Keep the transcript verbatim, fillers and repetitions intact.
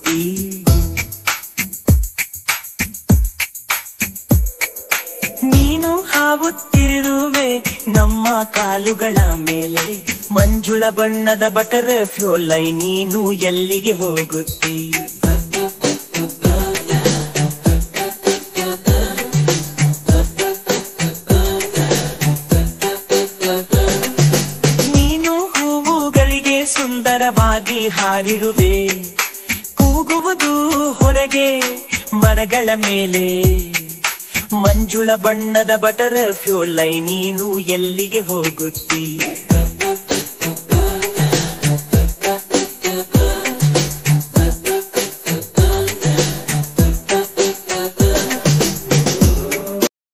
ಹೋಗುತ್ತೀ. ನೀನು ಹಾವುತ್ತಿರುವೆ ನಮ್ಮ ಕಾಲುಗಳ ಮೇಲೆ, ಮಂಜುಳ ಬಣ್ಣದ ಬಟರ್ ಫ್ಲೈ ನೀನು ಎಲ್ಲಿಗೆ ಹೋಗುತ್ತೀ. ನೀನು ಹೂವುಗಳಿಗೆ ಸುಂದರವಾಗಿ ಹಾರಿರುವೆ, ಕೂಗುವುದು ಹೊರಗೆ ಮರಗಳ ಮೇಲೆ, ಮಂಜುಳ ಬಣ್ಣದ ಬಟರ್ ಫ್ಲೈ ನೀನು ಎಲ್ಲಿಗೆ ಹೋಗುತ್ತೀ.